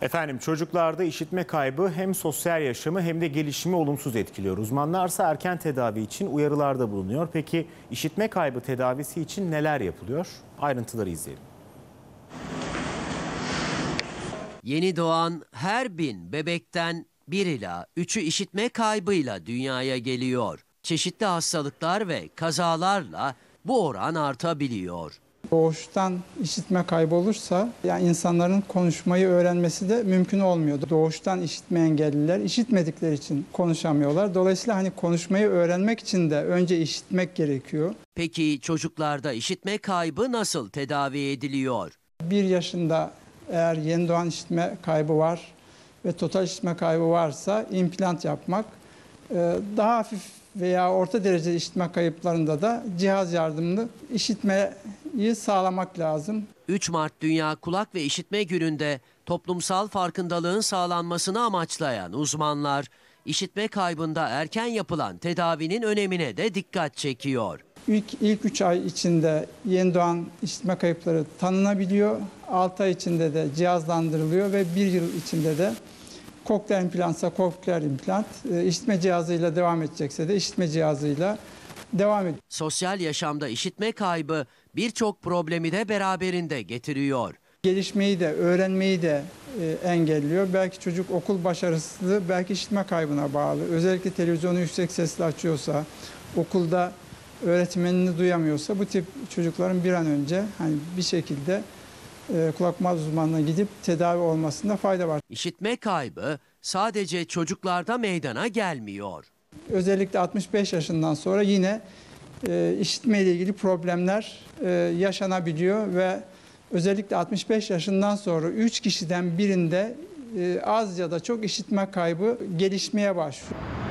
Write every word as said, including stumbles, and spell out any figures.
Efendim çocuklarda işitme kaybı hem sosyal yaşamı hem de gelişimi olumsuz etkiliyor. Uzmanlarsa erken tedavi için uyarılarda bulunuyor. Peki işitme kaybı tedavisi için neler yapılıyor? Ayrıntıları izleyelim. Yeni doğan her bin bebekten bir ila üçü işitme kaybıyla dünyaya geliyor. Çeşitli hastalıklar ve kazalarla bu oran artabiliyor. Doğuştan işitme kaybı olursa yani insanların konuşmayı öğrenmesi de mümkün olmuyor. Doğuştan işitme engelliler işitmedikleri için konuşamıyorlar. Dolayısıyla hani konuşmayı öğrenmek için de önce işitmek gerekiyor. Peki çocuklarda işitme kaybı nasıl tedavi ediliyor? Bir yaşında eğer yeni doğan işitme kaybı var ve total işitme kaybı varsa implant yapmak, daha hafif veya orta derece işitme kayıplarında da cihaz yardımlı işitmeyi sağlamak lazım. üç Mart Dünya Kulak ve İşitme Günü'nde toplumsal farkındalığın sağlanmasını amaçlayan uzmanlar, işitme kaybında erken yapılan tedavinin önemine de dikkat çekiyor. İlk, ilk üç ay içinde yeni doğan işitme kayıpları tanınabiliyor. altı ay içinde de cihazlandırılıyor ve bir yıl içinde de kokleer implantsa kokleer implant, işitme cihazıyla devam edecekse de işitme cihazıyla devam ediyor. Sosyal yaşamda işitme kaybı birçok problemi de beraberinde getiriyor. Gelişmeyi de, öğrenmeyi de e, engelliyor. Belki çocuk okul başarısızlığı, belki işitme kaybına bağlı. Özellikle televizyonu yüksek sesle açıyorsa, okulda öğretmenini duyamıyorsa bu tip çocukların bir an önce hani bir şekilde e, kulak boğaz uzmanına gidip tedavi olmasında fayda var. İşitme kaybı sadece çocuklarda meydana gelmiyor. Özellikle altmış beş yaşından sonra yine e, işitme ile ilgili problemler e, yaşanabiliyor ve özellikle altmış beş yaşından sonra üç kişiden birinde e, az ya da çok işitme kaybı gelişmeye başlıyor.